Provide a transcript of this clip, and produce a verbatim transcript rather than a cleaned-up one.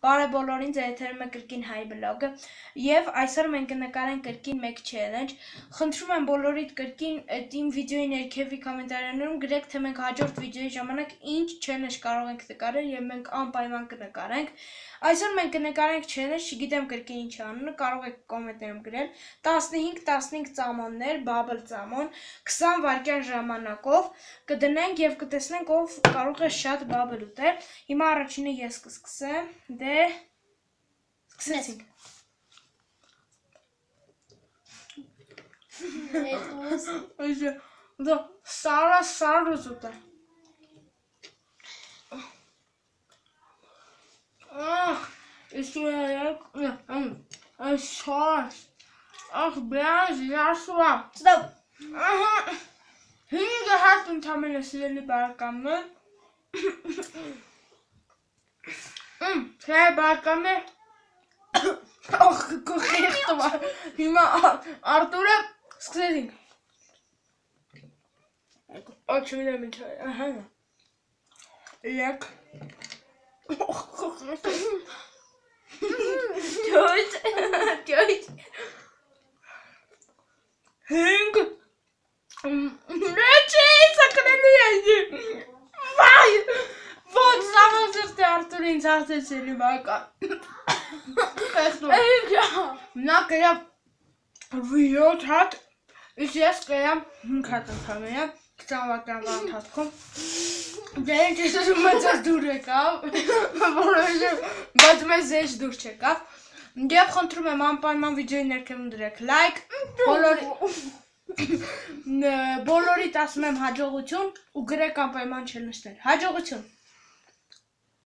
Բարև բոլորին, ձեր եթերում է կրկին հայ բլոգը եւ այսօր մենք կնկարենք կրկին մեկ challenge։ Խնդրում եմ բոլորիդ կրկին այդ իմ վիդեոյի ներքևի կոմենտարներում գրեք, թե մենք հաջորդ վիդեոյի ժամանակ ինչ challenge կարող ենք նկարել եւ մենք անպայման կնկարենք։ Այսօր մենք կնկարենք challenge, չգիտեմ կրկին ինչ անունը, կարող եք կոմենտներում գրել։ տասնհինգ տասնհինգ ծամոններ, bubble ծամոն, քսան վայրկյան ժամանակով կդնենք եւ կտեսնենք ով կարող է շատ bubble ուտել։ Հիմա առաջինը ես կսկսեմ, դե սկսեցինք։ Այժմ դա սարա սարը ուտել։ Ах, история, ах, шаш, ах, блядь, я шла. Стоп. Ага. Հինգը հարթ ընդամենը սիրելի բարեկամներ։ Թե բարեկամներ։ Ախ, կոխեղտում է։ Հիմա Արտուրը սկսեցինք։ Ո չմինեմ ինչ է, ահա։ Եկ։ Ճոյց, ճոյց։ Հինգ։ Նեչի, սակնելի է։ Վայ, ոնց սավան սրտի Արտուրը ինձ հարցեցելի բական։ Նա կրավ վիոտ հատ, իսկ ես կրամ հինգ հատ ընդամենը, քսան վայրկյան ընթացքում։ Դե ինչ ես մեծս դուր եկավ, բայց մեզ էջ դուր չեկավ։ Եվ խնդրում եմ անպայման վիդեոյի ներքևում դրեք լայք, բոլորիդ ասում եմ հաջողություն ու գրեք անպայման չլսնել։ Հաջողություն։